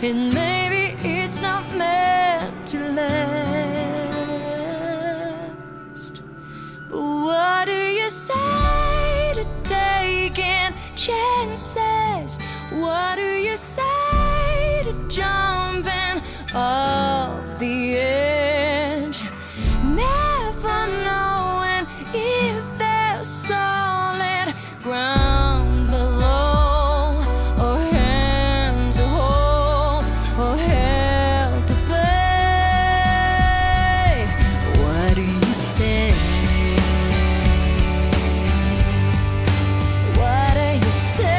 and maybe it's not meant to last. But what do you say to taking chances? What do you say to jumping off the edge? Never knowing if there's solid ground below, or hand to hold, or help to play. What do you say? What do you say?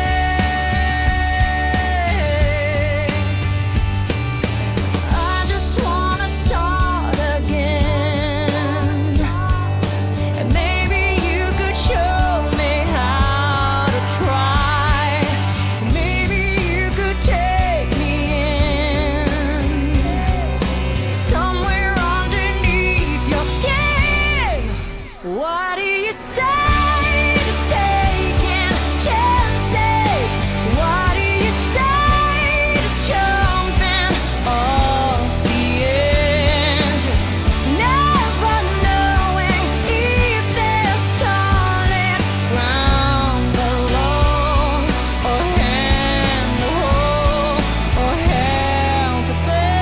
What do you say to taking chances? What do you say to jumping off the edge? Never knowing if there's solid ground below, or hand to hold, or help to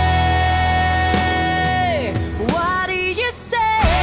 play. What do you say?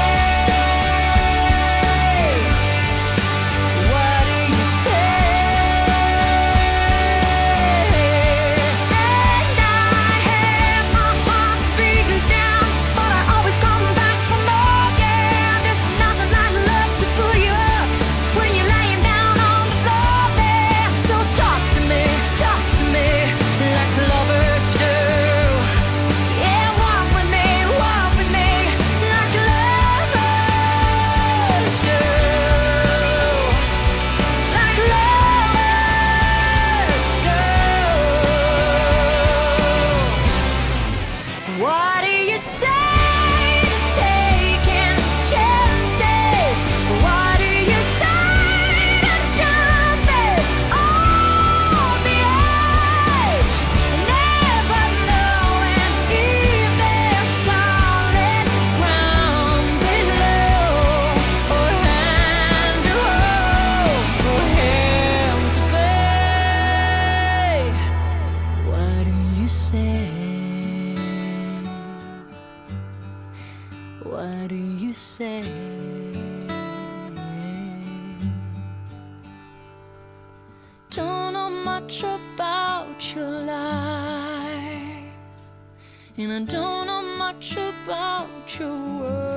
What do you say to taking chances? What do you say to jumping off the edge? Never knowing if there's solid ground below, or hand to hold, or help to play. What do you say? What do you say? Don't know much about your life, and I don't know much about your world.